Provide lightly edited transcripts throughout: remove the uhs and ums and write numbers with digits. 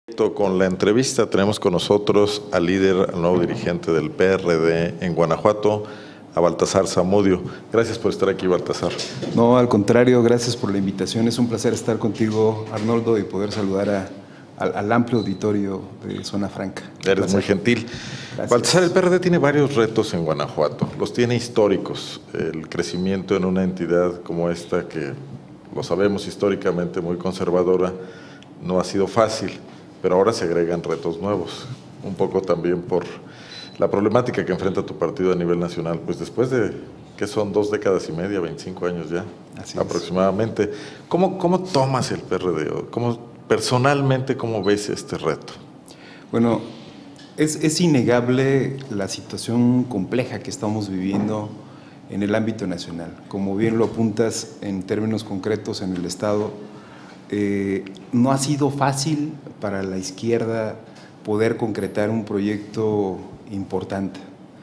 Con la entrevista tenemos con nosotros al líder, al nuevo dirigente del PRD en Guanajuato, a Baltasar Zamudio. Gracias por estar aquí, Baltasar. No, al contrario, gracias por la invitación. Es un placer estar contigo, Arnoldo, y poder saludar al amplio auditorio de Zona Franca. Eres muy gentil. Gracias. Baltasar, el PRD tiene varios retos en Guanajuato. Los tiene históricos. El crecimiento en una entidad como esta, que lo sabemos históricamente muy conservadora, no ha sido fácil. Pero ahora se agregan retos nuevos, un poco también por la problemática que enfrenta tu partido a nivel nacional, pues después de, que son 2 décadas y media, 25 años ya, aproximadamente. ¿Cómo tomas el PRD? Personalmente, ¿cómo ves este reto? Bueno, es innegable la situación compleja que estamos viviendo en el ámbito nacional. Como bien lo apuntas en términos concretos en el Estado, no ha sido fácil para la izquierda poder concretar un proyecto importante.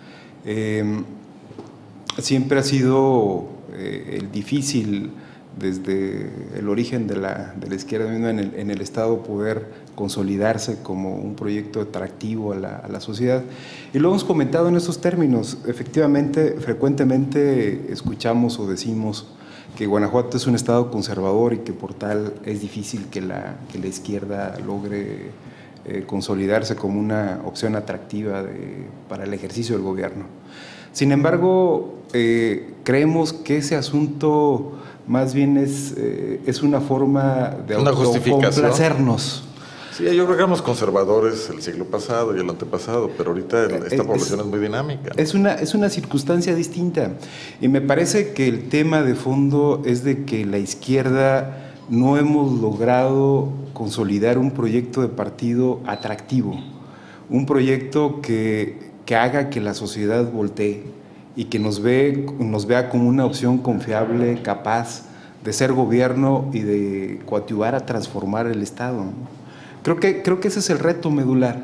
Siempre ha sido difícil desde el origen de la izquierda misma en el Estado poder consolidarse como un proyecto atractivo a la sociedad. Y lo hemos comentado en esos términos. Efectivamente, frecuentemente escuchamos o decimos que Guanajuato es un estado conservador y que por tal es difícil que la izquierda logre consolidarse como una opción atractiva para el ejercicio del gobierno. Sin embargo, creemos que ese asunto más bien es una forma de autocomplacernos. Sí, yo creo que éramos conservadores el siglo pasado y el antepasado, pero ahorita esta población es muy dinámica, ¿no? Es una circunstancia distinta, y me parece que el tema de fondo es de que la izquierda no hemos logrado consolidar un proyecto de partido atractivo, un proyecto que haga que la sociedad voltee y que nos vea como una opción confiable, capaz de ser gobierno y de coadyuvar a transformar el Estado, ¿no? Creo que ese es el reto medular.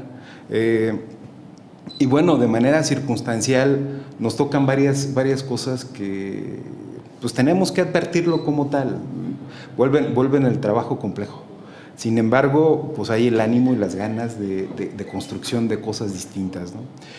Y bueno, de manera circunstancial nos tocan varias cosas que pues tenemos que advertirlo como tal. Vuelven el trabajo complejo. Sin embargo, pues hay el ánimo y las ganas de construcción de cosas distintas, ¿no?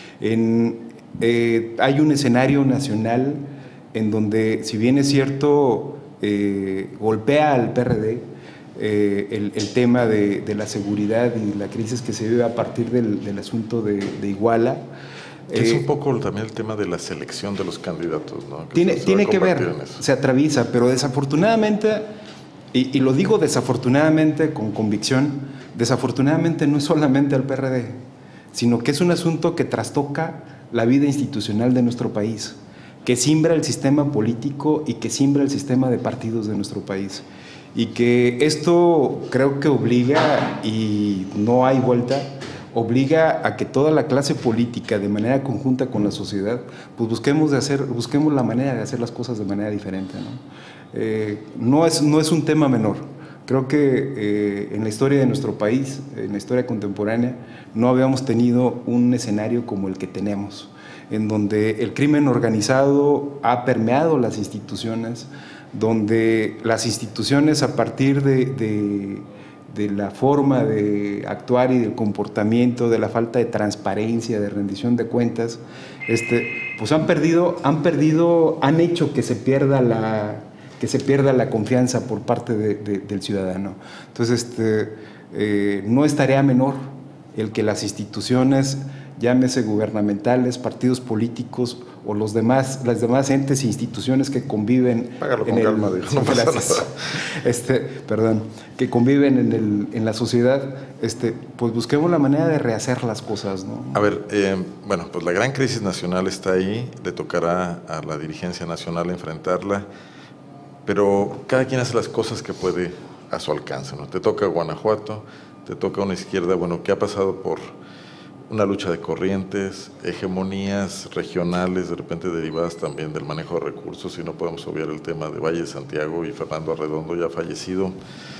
Hay un escenario nacional en donde, si bien es cierto, golpea al PRD, el tema de la seguridad y la crisis que se vive a partir del asunto de Iguala. Es un poco también el tema de la selección de los candidatos, ¿no? Tiene que ver, se atraviesa, pero desafortunadamente, y lo digo desafortunadamente con convicción, desafortunadamente no es solamente al PRD, sino que es un asunto que trastoca la vida institucional de nuestro país, que simbra el sistema político y que simbra el sistema de partidos de nuestro país. Y que esto creo que obliga, y no hay vuelta, obliga a que toda la clase política, de manera conjunta con la sociedad, pues busquemos la manera de hacer las cosas de manera diferente, ¿no? No es un tema menor. Creo que en la historia de nuestro país, en la historia contemporánea, no habíamos tenido un escenario como el que tenemos, en donde el crimen organizado ha permeado las instituciones, donde las instituciones, a partir de la forma de actuar y del comportamiento, de la falta de transparencia, de rendición de cuentas, pues han hecho que se pierda la confianza por parte del ciudadano. Entonces, no es tarea menor el que las instituciones, llámese gubernamentales, partidos políticos o las demás entes e instituciones que conviven que conviven en la sociedad, pues busquemos la manera de rehacer las cosas, ¿no? A ver, bueno, pues la gran crisis nacional está ahí, le tocará a la dirigencia nacional enfrentarla, pero cada quien hace las cosas que puede a su alcance, ¿no? Te toca Guanajuato, te toca una izquierda, bueno, que ha pasado por una lucha de corrientes, hegemonías regionales, de repente derivadas también del manejo de recursos, y no podemos obviar el tema de Valle de Santiago y Fernando Arredondo, ya fallecido,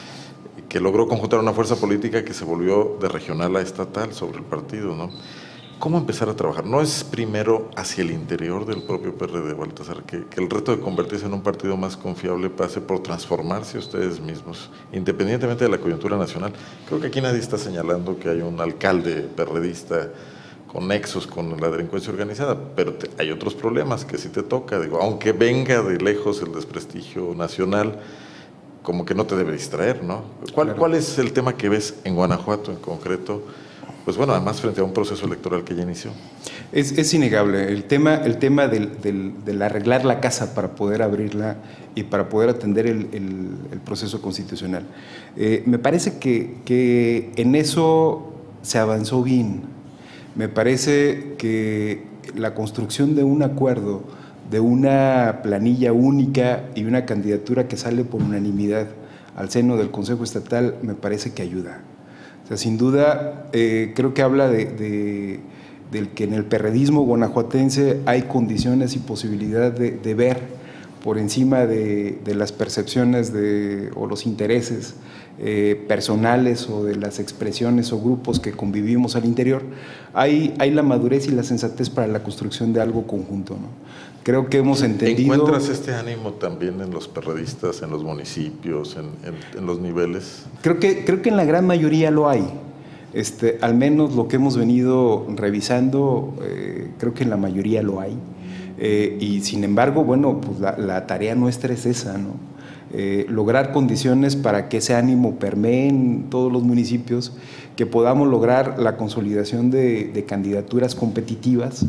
que logró conjuntar una fuerza política que se volvió de regional a estatal sobre el partido, ¿no? ¿Cómo empezar a trabajar? ¿No es primero hacia el interior del propio PRD, Baltasar, que el reto de convertirse en un partido más confiable pase por transformarse ustedes mismos, independientemente de la coyuntura nacional? Creo que aquí nadie está señalando que hay un alcalde perredista con nexos con la delincuencia organizada, pero hay otros problemas que sí te toca, digo, aunque venga de lejos el desprestigio nacional, como que no te debe distraer, ¿no? ¿Cuál es el tema que ves en Guanajuato en concreto? Pues bueno, además frente a un proceso electoral que ya inició. Es innegable. El tema del arreglar la casa para poder abrirla y para poder atender el proceso constitucional. Me parece que en eso se avanzó bien. Me parece que la construcción de un acuerdo, de una planilla única y una candidatura que sale por unanimidad al seno del Consejo Estatal, me parece que ayuda. O sea, sin duda, creo que habla del que en el perredismo guanajuatense hay condiciones y posibilidad de ver por encima de las percepciones o los intereses personales o de las expresiones o grupos que convivimos al interior. Hay la madurez y la sensatez para la construcción de algo conjunto, ¿no? Creo que hemos entendido... ¿Encuentras este ánimo también en los perredistas, en los municipios, en los niveles? Creo que en la gran mayoría lo hay. Al menos lo que hemos venido revisando, creo que en la mayoría lo hay. Y sin embargo, bueno, pues la tarea nuestra es esa, ¿no? Lograr condiciones para que ese ánimo permee en todos los municipios, que podamos lograr la consolidación de candidaturas competitivas.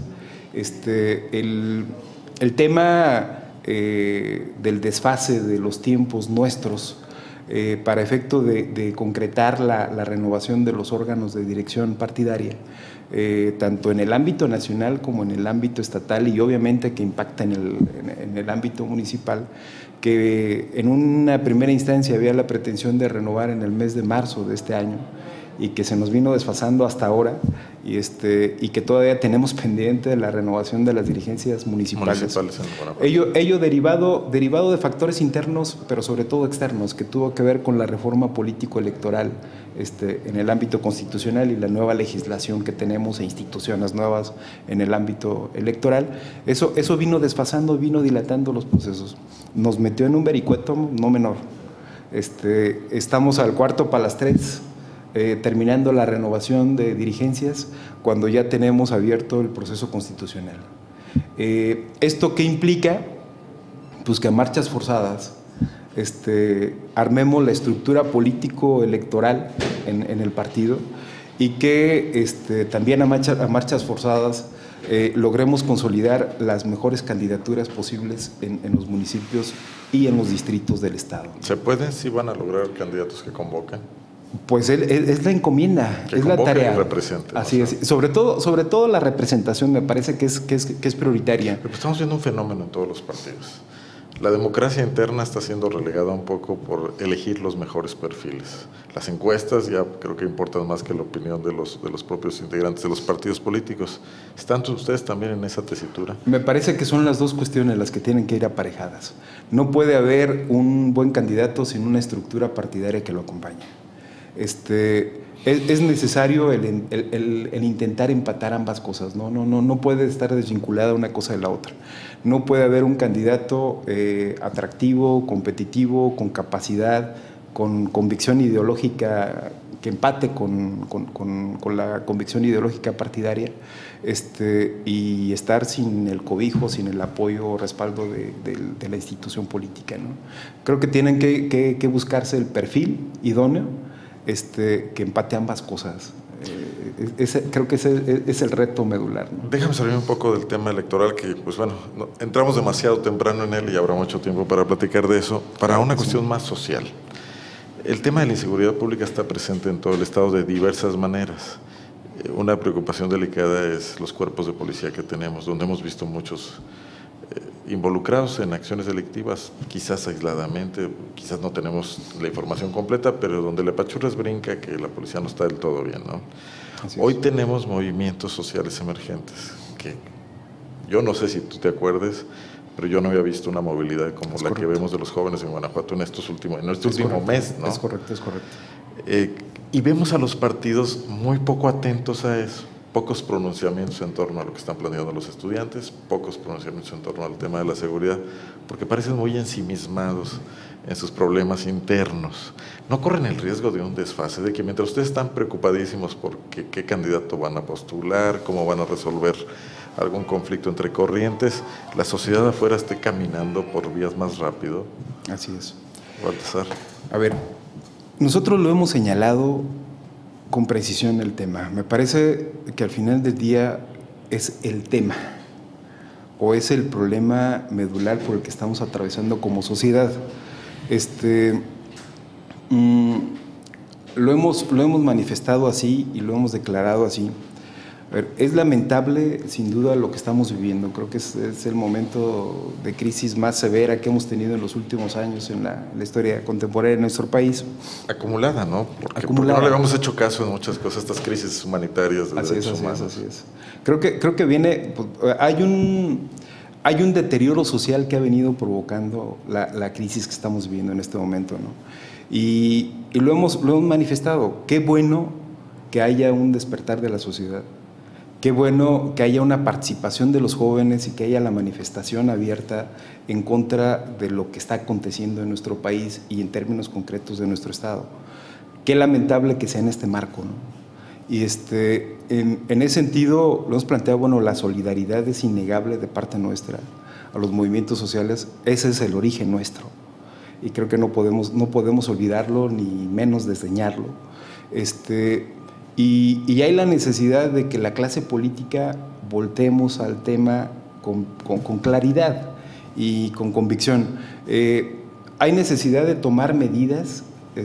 El tema del desfase de los tiempos nuestros para efecto de concretar la renovación de los órganos de dirección partidaria, tanto en el ámbito nacional como en el ámbito estatal y obviamente que impacta en el ámbito municipal, que en una primera instancia había la pretensión de renovar en el mes de marzo de este año y que se nos vino desfasando hasta ahora y que todavía tenemos pendiente la renovación de las dirigencias municipales. Ello derivado de factores internos, pero sobre todo externos, que tuvo que ver con la reforma político-electoral en el ámbito constitucional y la nueva legislación que tenemos e instituciones nuevas en el ámbito electoral. Eso vino desfasando, vino dilatando los procesos. Nos metió en un vericueto no menor. Estamos al cuarto para las 3. Terminando la renovación de dirigencias cuando ya tenemos abierto el proceso constitucional. ¿Esto qué implica? Pues que a marchas forzadas armemos la estructura político-electoral en el partido y que también a marchas forzadas logremos consolidar las mejores candidaturas posibles en los municipios y en los distritos del Estado. ¿Se puede? ¿Sí van a lograr candidatos que convoquen? Pues es la encomienda, que es la tarea. Y represente, así es. Sobre todo la representación me parece que es prioritaria. Pero estamos viendo un fenómeno en todos los partidos. La democracia interna está siendo relegada un poco por elegir los mejores perfiles. Las encuestas ya creo que importan más que la opinión de los propios integrantes de los partidos políticos. ¿Están ustedes también en esa tesitura? Me parece que son las dos cuestiones las que tienen que ir aparejadas. No puede haber un buen candidato sin una estructura partidaria que lo acompañe. Es necesario el intentar empatar ambas cosas, no puede estar desvinculada una cosa de la otra. No puede haber un candidato atractivo, competitivo, con capacidad, con convicción ideológica, que empate con la convicción ideológica partidaria, y estar sin el cobijo, sin el apoyo o respaldo de la institución política, ¿no? Creo que tienen que buscarse el perfil idóneo que empate ambas cosas. Creo que ese es el reto medular, ¿no? Déjame salir un poco del tema electoral, que pues bueno, entramos demasiado temprano en él y habrá mucho tiempo para platicar de eso, para una cuestión más social. El tema de la inseguridad pública está presente en todo el estado de diversas maneras. Una preocupación delicada es los cuerpos de policía que tenemos, donde hemos visto muchos involucrados en acciones delictivas, quizás aisladamente, quizás no tenemos la información completa, pero donde la pachurras brinca que la policía no está del todo bien, ¿no? Hoy tenemos movimientos sociales emergentes, que yo no sé si tú te acuerdes, pero yo no había visto una movilidad como la que vemos de los jóvenes en Guanajuato en este último mes, ¿no? Es correcto. Y vemos a los partidos muy poco atentos a eso. pocos pronunciamientos en torno a lo que están planteando los estudiantes, pocos pronunciamientos en torno al tema de la seguridad, porque parecen muy ensimismados en sus problemas internos. ¿No corren el riesgo de un desfase, de que mientras ustedes están preocupadísimos por qué candidato van a postular, cómo van a resolver algún conflicto entre corrientes, la sociedad afuera esté caminando por vías más rápido? Así es. Baltasar. A ver, nosotros lo hemos señalado con precisión el tema. Me parece que al final del día es el tema o es el problema medular por el que estamos atravesando como sociedad. Lo hemos manifestado así y lo hemos declarado así. A ver, es lamentable sin duda lo que estamos viviendo. Creo que es el momento de crisis más severa que hemos tenido en los últimos años en la historia contemporánea de nuestro país. Acumulada, ¿no? Porque no le habíamos hecho caso en muchas cosas, estas crisis humanitarias de derechos humanos. Así es. Creo que viene, hay un deterioro social que ha venido provocando la crisis que estamos viviendo en este momento, ¿no? Y lo hemos manifestado. Qué bueno que haya un despertar de la sociedad. Qué bueno que haya una participación de los jóvenes y que haya la manifestación abierta en contra de lo que está aconteciendo en nuestro país y en términos concretos de nuestro Estado. Qué lamentable que sea en este marco, ¿no? Y en ese sentido lo hemos planteado, bueno, la solidaridad es innegable de parte nuestra a los movimientos sociales. Ese es el origen nuestro y creo que no podemos olvidarlo ni menos desdeñarlo. Y hay la necesidad de que la clase política voltemos al tema con claridad y con convicción. Hay necesidad de tomar medidas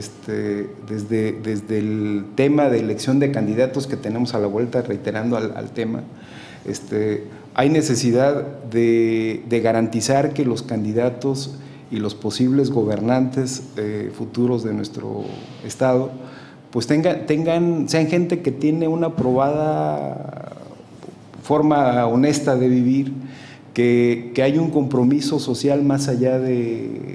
desde el tema de elección de candidatos que tenemos a la vuelta, reiterando al tema. Hay necesidad de garantizar que los candidatos y los posibles gobernantes futuros de nuestro Estado pues sean gente que tiene una probada forma honesta de vivir, que hay un compromiso social más allá del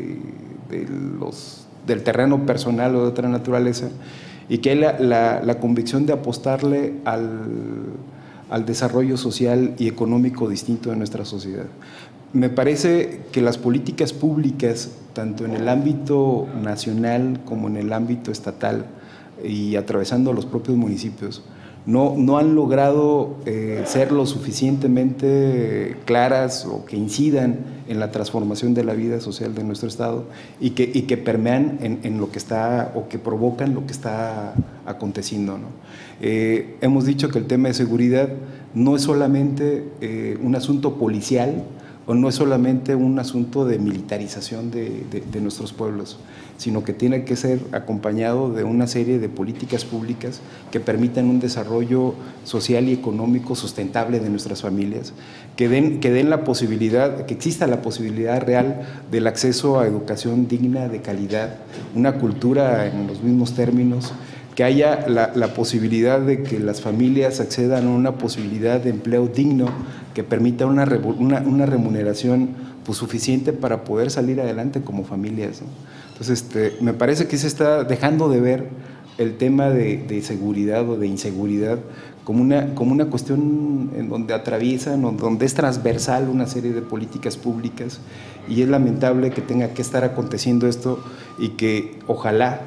terreno personal o de otra naturaleza, y que hay la convicción de apostarle al desarrollo social y económico distinto de nuestra sociedad. Me parece que las políticas públicas, tanto en el ámbito nacional como en el ámbito estatal y atravesando los propios municipios, no han logrado ser lo suficientemente claras o que incidan en la transformación de la vida social de nuestro Estado y que permean en lo que está o que provocan lo que está aconteciendo, ¿no? Hemos dicho que el tema de seguridad no es solamente un asunto policial o no es solamente un asunto de militarización de nuestros pueblos, sino que tiene que ser acompañado de una serie de políticas públicas que permitan un desarrollo social y económico sustentable de nuestras familias, que den la posibilidad, que exista la posibilidad real del acceso a educación digna, de calidad, una cultura en los mismos términos, que haya la posibilidad de que las familias accedan a una posibilidad de empleo digno que permita una remuneración pues, suficiente para poder salir adelante como familias, ¿no? Entonces, me parece que se está dejando de ver el tema de seguridad o de inseguridad como una cuestión en donde atraviesan, donde es transversal una serie de políticas públicas, y es lamentable que tenga que estar aconteciendo esto y que ojalá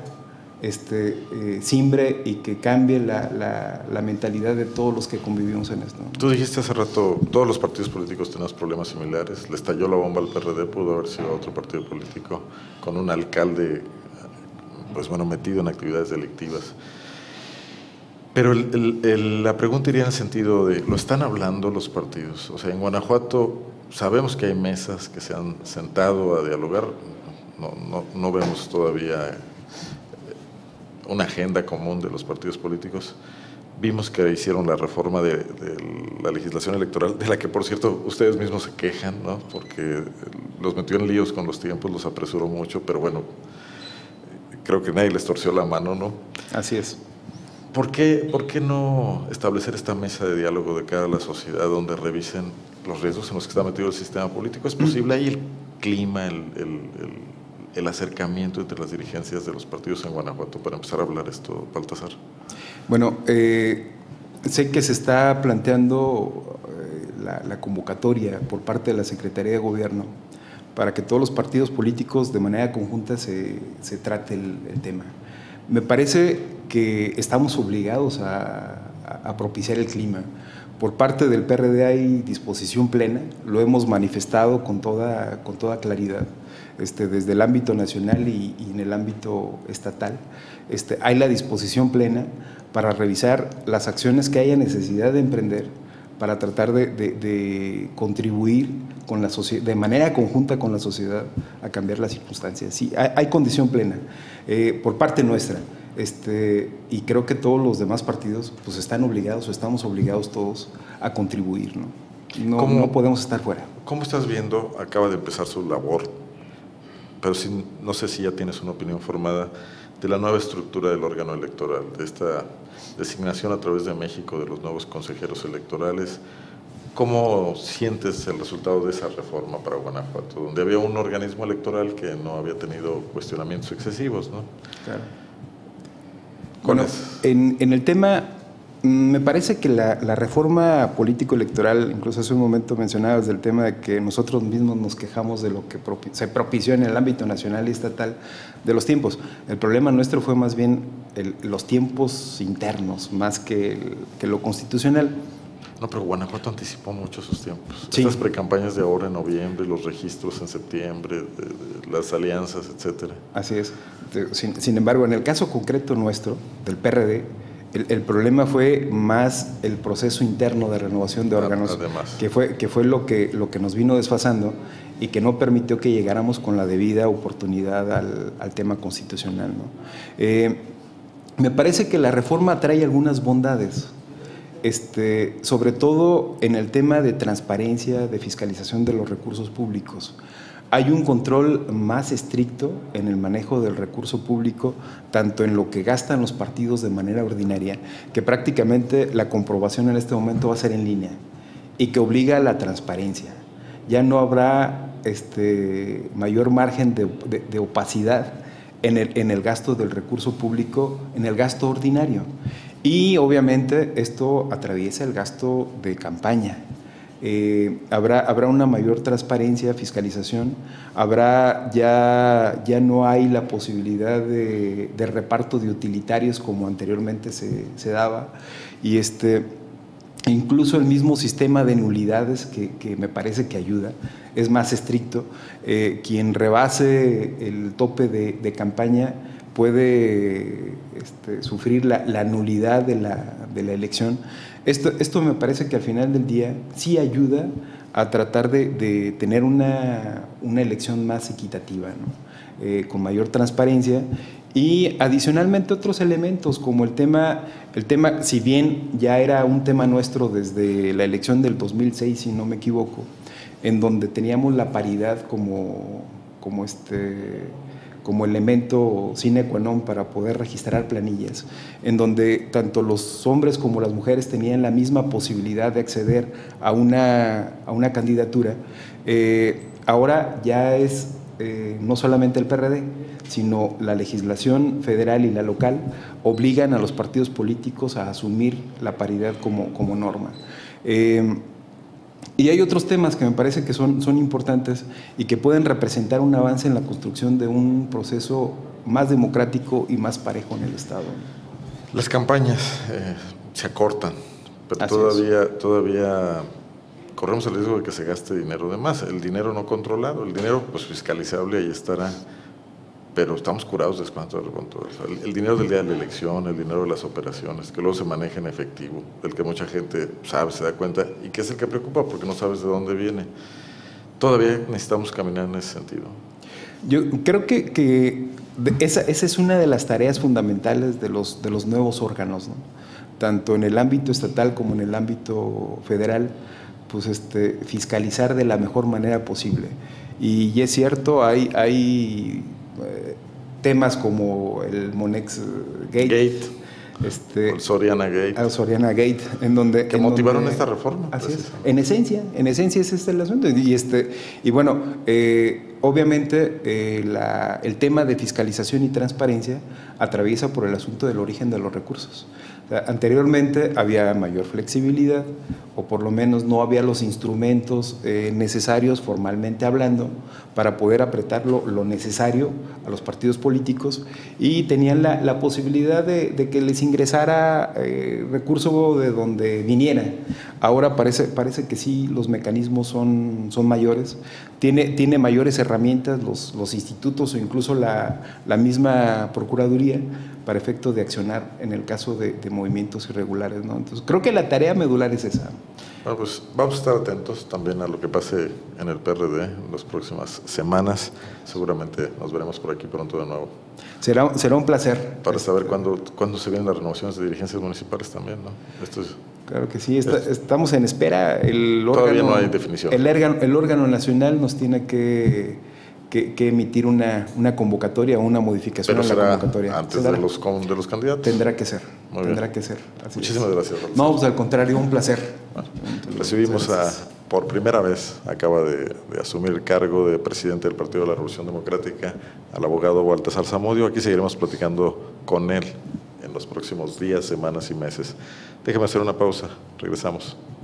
simbre y que cambie la mentalidad de todos los que convivimos en esto. Tú dijiste hace rato, todos los partidos políticos tenemos problemas similares. Le estalló la bomba al PRD, pudo haber sido otro partido político con un alcalde pues bueno, metido en actividades delictivas. Pero la pregunta iría en el sentido de, ¿lo están hablando los partidos? O sea, en Guanajuato sabemos que hay mesas que se han sentado a dialogar, no vemos todavía una agenda común de los partidos políticos. Vimos que hicieron la reforma de la legislación electoral, de la que, por cierto, ustedes mismos se quejan, ¿no? Porque los metió en líos con los tiempos, los apresuró mucho, pero bueno, creo que nadie les torció la mano, ¿no? Así es. ¿Por qué no establecer esta mesa de diálogo de cara a la sociedad donde revisen los riesgos en los que está metido el sistema político? ¿Es posible ahí el clima, el acercamiento entre las dirigencias de los partidos en Guanajuato para empezar a hablar esto, Baltasar? Bueno, sé que se está planteando la convocatoria por parte de la Secretaría de Gobierno para que todos los partidos políticos de manera conjunta se trate el tema. Me parece que estamos obligados a propiciar el clima. Por parte del PRD hay disposición plena, lo hemos manifestado con toda claridad, desde el ámbito nacional y en el ámbito estatal. Hay la disposición plena para revisar las acciones que haya necesidad de emprender para tratar de contribuir con la de manera conjunta con la sociedad a cambiar las circunstancias. Sí, hay condición plena por parte nuestra. Y creo que todos los demás partidos pues están obligados o estamos obligados todos a contribuir, ¿no? No podemos estar fuera. ¿Cómo estás viendo? Acaba de empezar su labor, pero no sé si ya tienes una opinión formada de la nueva estructura del órgano electoral, de esta designación a través de México de los nuevos consejeros electorales. ¿Cómo sientes el resultado de esa reforma para Guanajuato, donde había un organismo electoral que no había tenido cuestionamientos excesivos, ¿no? Claro. Bueno, en el tema, me parece que la reforma político-electoral, incluso hace un momento mencionabas del tema de que nosotros mismos nos quejamos de lo que se propició en el ámbito nacional y estatal de los tiempos. El problema nuestro fue más bien los tiempos internos, más que lo constitucional. No, pero Guanajuato anticipó mucho sus tiempos. Sí. Estas precampañas de ahora en noviembre, los registros en septiembre, las alianzas, etcétera. Así es. Sin embargo, en el caso concreto nuestro, del PRD, el problema fue más el proceso interno de renovación de órganos, además, que fue lo que nos vino desfasando y que no permitió que llegáramos con la debida oportunidad al tema constitucional, ¿no? Me parece que la reforma trae algunas bondades. Sobre todo en el tema de transparencia, de fiscalización de los recursos públicos. Hay un control más estricto en el manejo del recurso público, tanto en lo que gastan los partidos de manera ordinaria, que prácticamente la comprobación en este momento va a ser en línea y que obliga a la transparencia. Ya no habrá mayor margen de opacidad en el gasto del recurso público, en el gasto ordinario. Y obviamente esto atraviesa el gasto de campaña. Habrá una mayor transparencia, fiscalización, ya no hay la posibilidad de reparto de utilitarios como anteriormente se daba, y incluso el mismo sistema de nulidades que me parece que ayuda, es más estricto. Quien rebase el tope de campaña puede sufrir la nulidad de la elección. Esto me parece que al final del día sí ayuda a tratar de tener una elección más equitativa, ¿no? Con mayor transparencia, y adicionalmente otros elementos como el tema, si bien ya era un tema nuestro desde la elección del 2006, si no me equivoco, en donde teníamos la paridad como elemento sine qua non para poder registrar planillas, en donde tanto los hombres como las mujeres tenían la misma posibilidad de acceder a una candidatura. Ahora ya es no solamente el PRD, sino la legislación federal y la local obligan a los partidos políticos a asumir la paridad como norma. Y hay otros temas que me parece que son importantes y que pueden representar un avance en la construcción de un proceso más democrático y más parejo en el Estado. Las campañas se acortan, pero todavía corremos el riesgo de que se gaste dinero de más. El dinero no controlado, el dinero pues fiscalizable, ahí estará, pero estamos curados de espanto con todo eso. El dinero del día de la elección, el dinero de las operaciones, que luego se maneja en efectivo, del que mucha gente sabe, se da cuenta, y que es el que preocupa porque no sabes de dónde viene. Todavía necesitamos caminar en ese sentido. Yo creo que esa es una de las tareas fundamentales de los nuevos órganos, ¿no? Tanto en el ámbito estatal como en el ámbito federal, pues fiscalizar de la mejor manera posible. Y es cierto, hay temas como el Monex Gate. El Soriana Gate. Soriana Gate, en donde... Que motivaron esta reforma. Así es. En esencia ese es el asunto. Y bueno, obviamente el tema de fiscalización y transparencia atraviesa por el asunto del origen de los recursos. Anteriormente había mayor flexibilidad, o por lo menos no había los instrumentos necesarios, formalmente hablando, para poder apretar lo necesario a los partidos políticos, y tenían la posibilidad de que les ingresara recurso de donde viniera. Ahora parece que sí, los mecanismos son mayores, tiene mayores herramientas los institutos o incluso la misma Procuraduría para efecto de accionar en el caso de movimientos irregulares, ¿no? Entonces, creo que la tarea medular es esa. Bueno, pues vamos a estar atentos también a lo que pase en el PRD en las próximas semanas. Seguramente nos veremos por aquí pronto de nuevo. Será un placer. Para saber cuándo se vienen las renovaciones de dirigencias municipales también, ¿no? Esto es, claro que sí, estamos en espera. Todavía no hay definición. El órgano nacional nos tiene que emitir una convocatoria o una modificación a la convocatoria. Antes de los candidatos. Tendrá que ser. Muy tendrá bien. que ser. Muchísimas gracias, Rolando. No, pues al contrario, un placer. Bueno, recibimos por primera vez, acaba de asumir el cargo de presidente del Partido de la Revolución Democrática, al abogado Baltasar Zamudio. Aquí seguiremos platicando con él en los próximos días, semanas y meses. Déjeme hacer una pausa. Regresamos.